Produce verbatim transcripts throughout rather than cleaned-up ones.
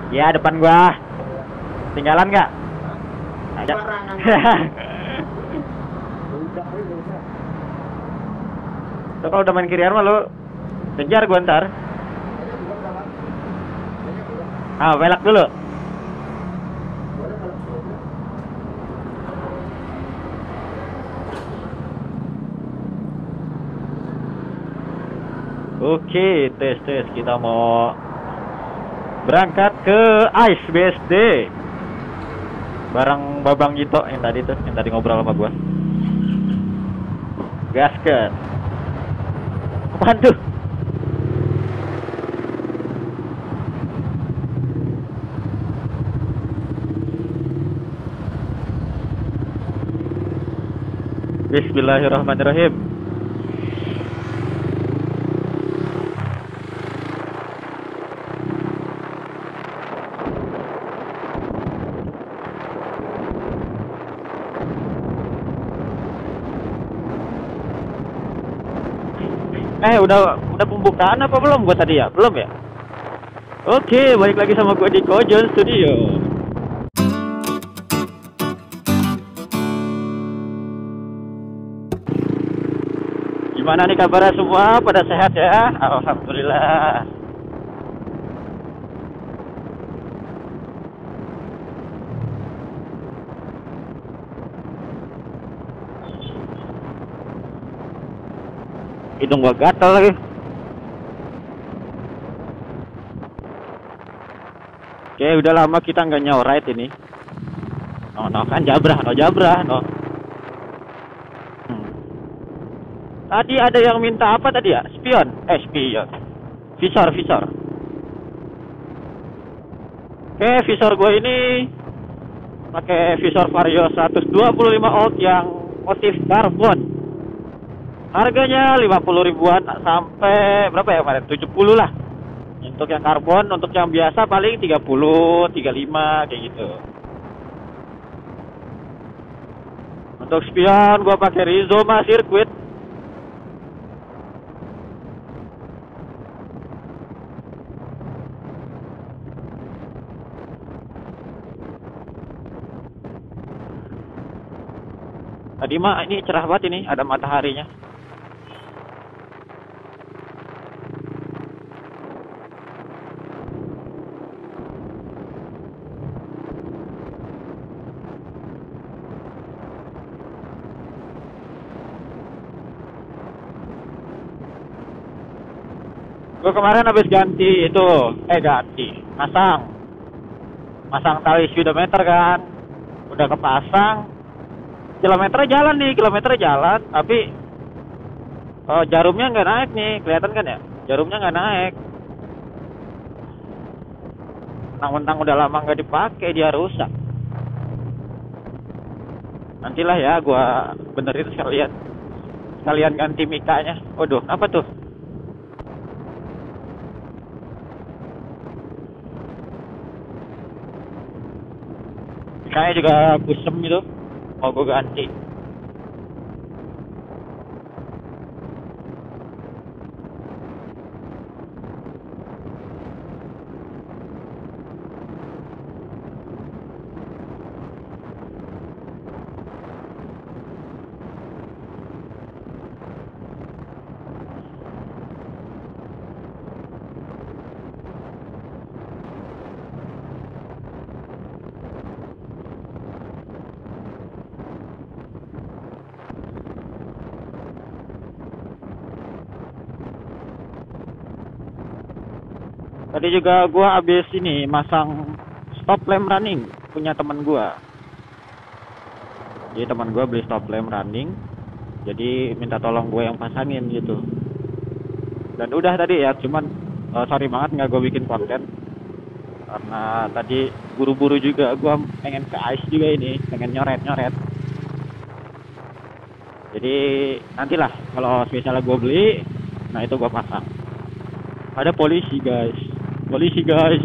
Ya depan gua. Tinggalan nggak? Ada. Tuh kalau udah main kirian mah lu kejar gua ntar. Ah, belok dulu. Oke, tes tes kita mau berangkat ke Ice B S D. Bareng Babang Gito yang tadi tuh, yang tadi ngobrol sama gua. Gasket. Apaan tuh? Bismillahirrahmanirrahim. Eh udah udah pembukaan apa belum gua tadi ya? Belum ya? Oke, balik lagi sama gua di Kojon Studio. Gimana nih kabarnya semua? Pada sehat ya? Alhamdulillah. Hidung gua gatel lagi. Oke, udah lama kita nggak nyoret ini. No, no kan jabrah, no jabrah, no. Hmm. Tadi ada yang minta apa tadi ya? Spion, eh spion. Visor, visor. Oke, visor gue ini pakai visor Vario seratus dua puluh lima ohm yang motif karbon. Harganya lima puluh ribuan sampai berapa ya kemarin? tujuh puluh lah. Untuk yang karbon, untuk yang biasa paling tiga puluh, tiga puluh lima kayak gitu. Untuk spion gua pakai Rizoma Circuit. Tadi mah ini cerah banget ini, ada mataharinya. Gue kemarin habis ganti itu, eh ganti, masang, masang tali speedometer kan, udah kepasang, kilometernya jalan nih, kilometernya jalan, tapi oh, jarumnya nggak naik nih, kelihatan kan ya, jarumnya nggak naik. Mentang-mentang udah lama nggak dipakai, dia rusak. Nantilah ya, gue benerin sekalian, sekalian ganti mikanya. Waduh, apa tuh? Mikanya juga kusem gitu, mau gue ganti. Tadi juga gua habis ini masang stop lamp running punya teman gua. Jadi teman gua beli stop lamp running, jadi minta tolong gue yang pasangin gitu. Dan udah tadi ya, cuman uh, sorry banget nggak gue bikin konten karena tadi buru-buru juga, gua pengen ke ice juga ini, pengen nyoret-nyoret. Jadi nantilah kalau misalnya gue beli, nah itu gue pasang. Ada polisi guys. Polisi guys.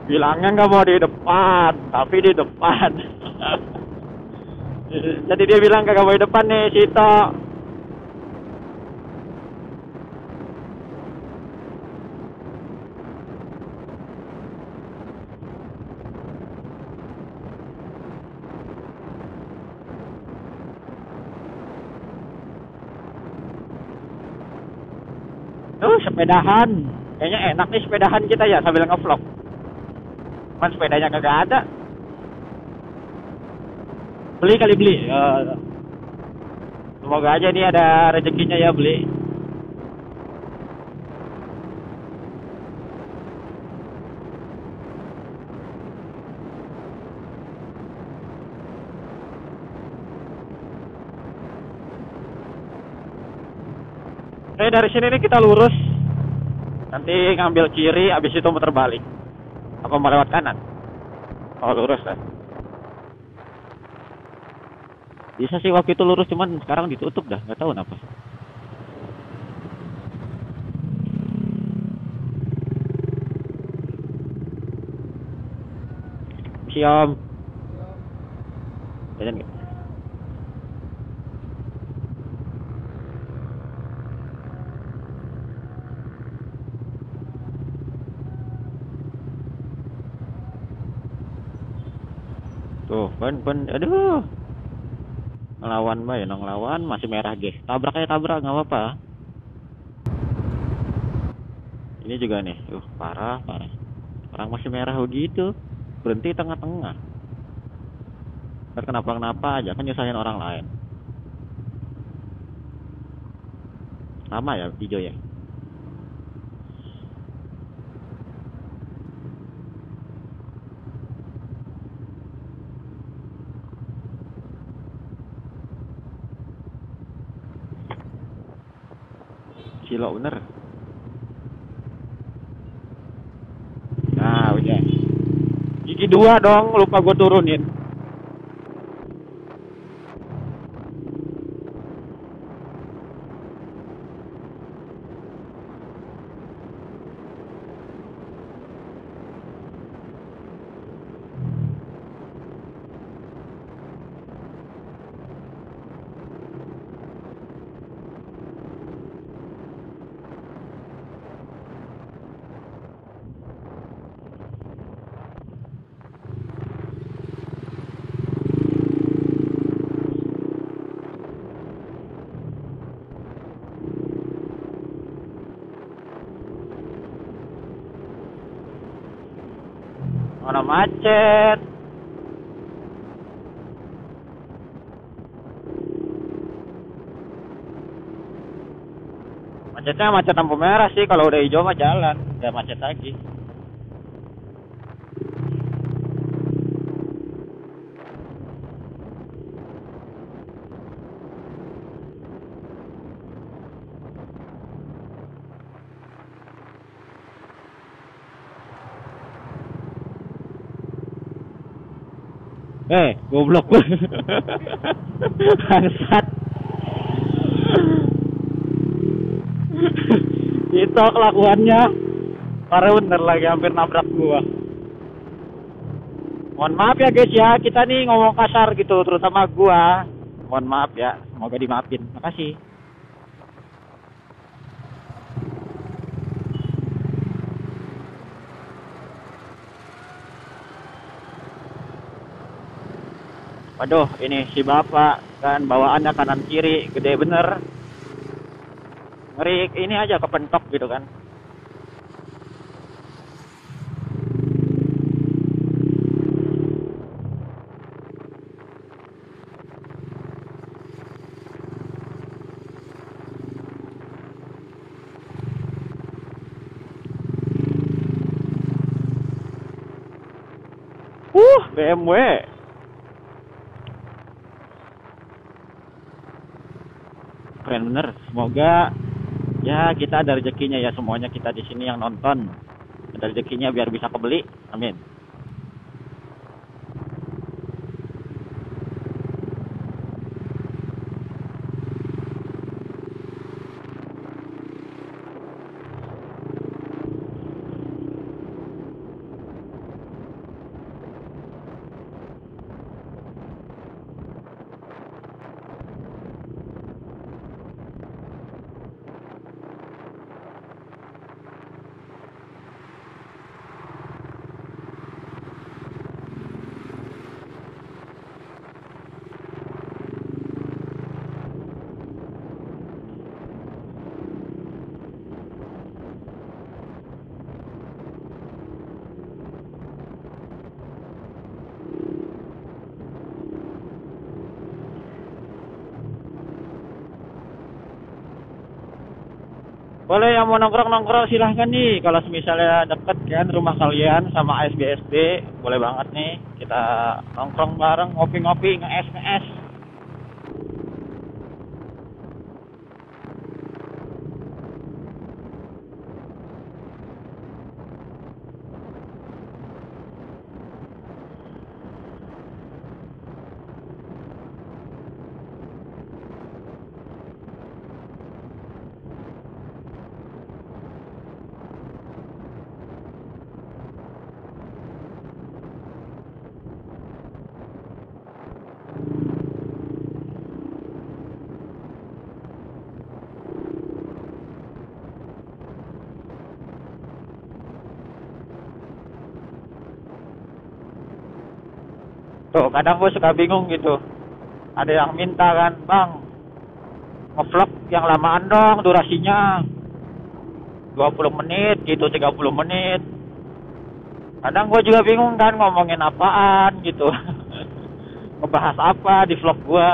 Bilangnya nggak mau di depan, tapi di depan. Jadi dia bilang kagak mau di depan nih, Sito. Tuh, sepedahan. Kayaknya enak nih sepedahan kita ya sambil ngevlog. Cuman sepedanya kagak ada. Beli kali beli. Ya, semoga aja nih ada rezekinya ya beli. Eh dari sini nih kita lurus. Nanti ngambil kiri, abis itu muter balik. Apa mau lewat kanan? Oh lurus kan. Bisa sih waktu itu lurus, cuman sekarang ditutup dah, nggak tahu kenapa. Siom. Jalan nggak? Tuh, ban ban, aduh. Ngelawan mbak ya, ngelawan masih merah guys. Tabrak aja tabrak, nggak apa-apa. Ini juga nih, uh parah parah. Orang masih merah begitu, berhenti tengah-tengah. Ntar kenapa-kenapa aja kan nyusahin orang lain. Lama ya hijau ya. Cilok bener. Nah udah. Gigi dua dong, lupa gue turunin. Mana macet. Macetnya macet lampu merah sih, kalau udah hijau mah jalan, udah macet lagi. Eh, goblok. Bangsat. Itu kelakuannya parah bener, lagi hampir nabrak gua. Mohon maaf ya guys ya, kita nih ngomong kasar gitu, terutama gua. Mohon maaf ya, semoga dimaafin. Makasih. Waduh, ini si bapak kan bawaannya kanan kiri gede bener. Ngeri ini aja kepentok gitu kan. Uh, B M W. Keren bener. Semoga ya kita ada rezekinya ya, semuanya kita di sini yang nonton ada rezekinya biar bisa kebeli. Amin. Boleh yang mau nongkrong-nongkrong silahkan nih. Kalau misalnya deket kan rumah kalian sama A S B S D, boleh banget nih kita nongkrong bareng, ngopi-ngopi, nge-es nge-es. Tuh, kadang gue suka bingung gitu. Ada yang minta kan, bang, ngevlog yang lamaan dong durasinya. dua puluh menit gitu, tiga puluh menit. Kadang gue juga bingung kan ngomongin apaan gitu. Ngebahas apa di vlog gue.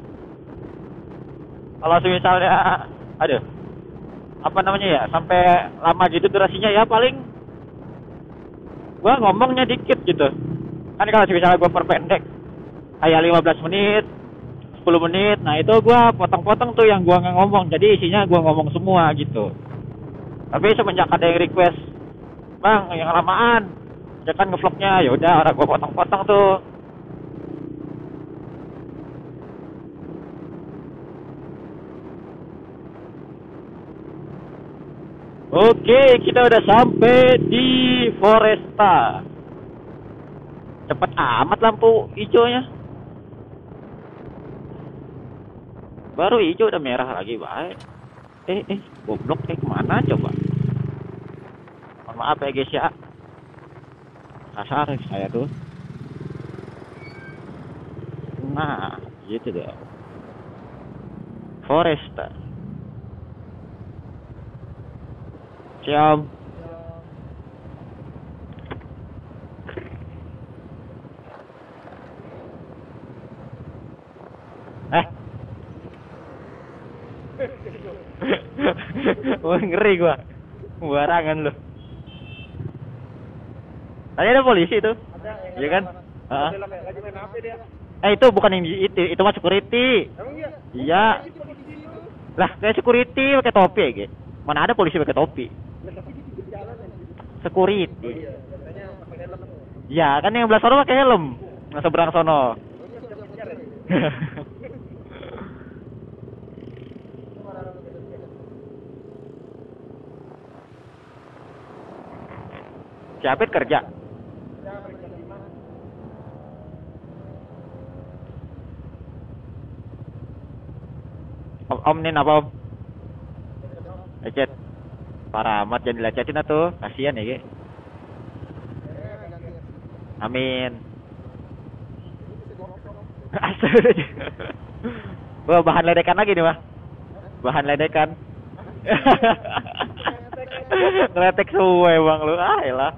Kalau misalnya, aduh, apa namanya ya, sampai lama gitu durasinya ya paling gue ngomongnya dikit gitu. Kan kalau misalnya gue perpendek kayak lima belas menit, sepuluh menit, nah itu gue potong-potong tuh yang gue nggak ngomong, jadi isinya gue ngomong semua gitu. Tapi semenjak ada yang request, bang yang lamaan, jangan ngevlognya, ya udah orang gue potong-potong tuh. Oke, kita udah sampai di Foresta. Cepet amat lampu hijaunya. Baru hijau udah merah lagi, baik. Eh, eh, goblok, eh kemana coba? Mohon maaf ya guys ya. Kasar saya tuh. Nah, gitu deh. Foresta. Ciao. Eh. Wah, ngeri gua. Barangan lu. Tadi ada polisi tuh. Iya kan? Heeh. Eh itu bukan yang di- itu, itu mah security. Iya. Lah, kayak security pakai topi ya, Ge. Mana ada polisi pakai topi? Security. Ya, kan yang belah sono pakai helm. Nah, seberang sono. Siapa kerja? Om, om nih apa om? Lecet. Parah amat jangan dilecetin atuh. Kasihan ya, Ge. Amin. Astaga. Wah, bahan ledekan lagi nih, mah. Bahan ledekan. Ngeletek suwe bang lu. Ah, elah.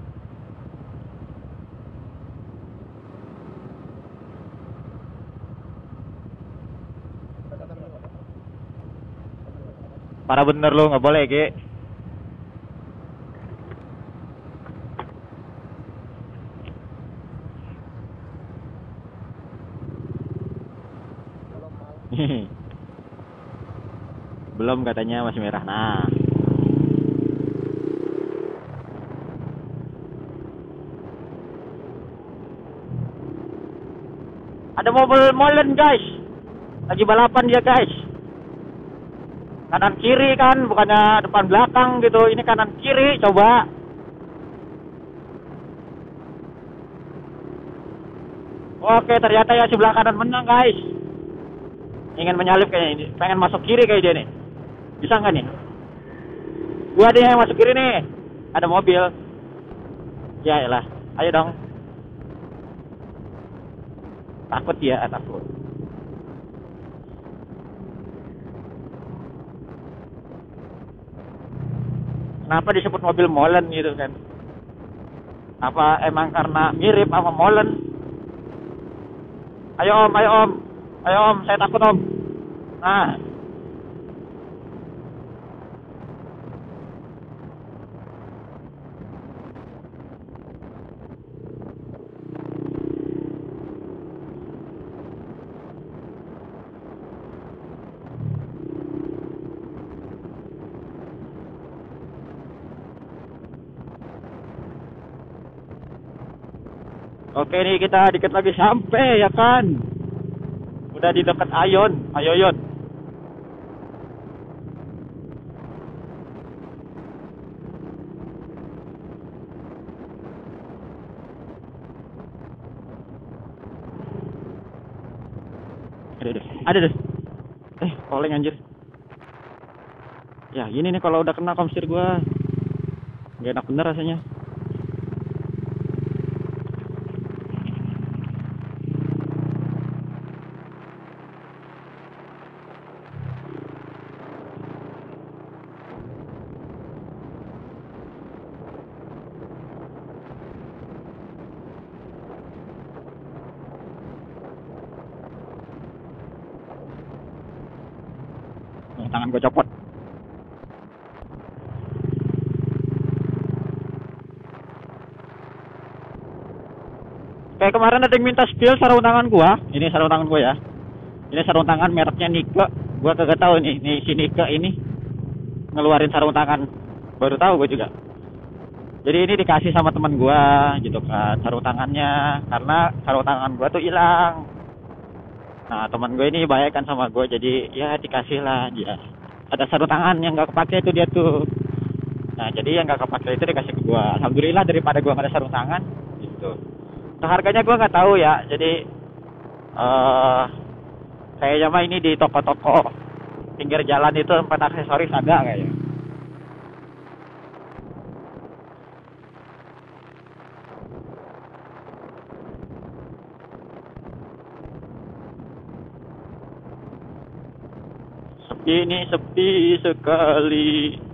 Parah bener lu, nggak boleh, Ge. Belum katanya masih merah. Nah. Ada mobil molen guys. Lagi balapan dia guys. Kanan kiri kan, bukannya depan belakang gitu. Ini kanan kiri coba. Oke, ternyata ya sebelah kanan menang guys. Ingin menyalip kayaknya ini. Pengen masuk kiri kayak dia nih. Bisa nggak nih? Gua deh yang masuk kiri nih. Ada mobil. Ya elah. Ayo dong. Takut ya, takut. Kenapa disebut mobil molen gitu kan? Apa emang karena mirip sama molen? Ayo om, ayo om. Ayo om, saya takut om. Nah. Oke nih kita dikit lagi sampai ya kan. Udah di dekat Ayon, Ayoyon. Ada deh, ada deh. Eh, calling anjir. Ya gini nih kalau udah kena komstir gua. Gak enak bener rasanya. Oh, tangan gua copot. Kayak kemarin ada yang minta spill sarung tangan gua. Ini sarung tangan gua ya. Ini sarung tangan mereknya Nike. Gua kagak tahu nih, nih si Nike ini ngeluarin sarung tangan. Baru tahu gua juga. Jadi ini dikasih sama teman gua gitu kan sarung tangannya karena sarung tangan gua tuh hilang. Nah, teman gue ini baik kan sama gue jadi ya dikasih lah dia. Ada sarung tangan yang nggak kepake itu dia tuh. Nah, jadi yang nggak kepake itu dikasih ke gua. Alhamdulillah daripada gua nggak ada sarung tangan gitu. Nah, harganya gua nggak tahu ya. Jadi eh kayaknya mah ini di toko-toko pinggir jalan itu tempat aksesoris ada kayaknya. Sepi ini sepi sekali.